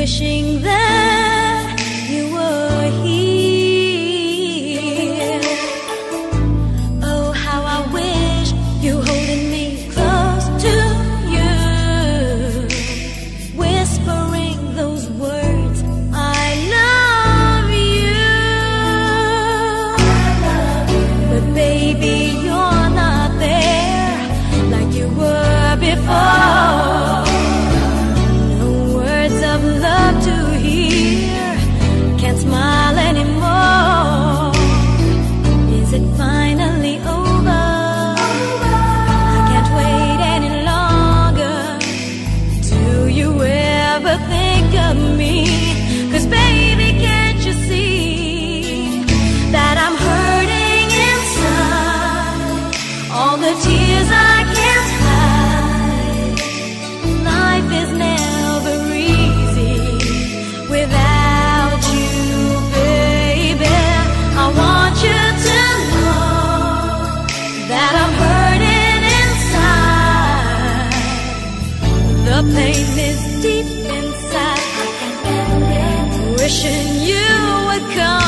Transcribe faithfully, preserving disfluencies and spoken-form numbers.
wishing that you were here. Oh, how I wish you holding me close to you, whispering those words, I love you. But baby, you're not there like you were before. No words of love to hear, can't smile anymore. Is it finally over? I can't wait any longer. Do you ever think of me? 'Cause baby, can't you see that I'm hurting inside? All the tears I can't hide. Life is never easy without you, baby. I want you to know that I'm hurting inside. The pain is deep inside. I can't bend it. Wishing you would come.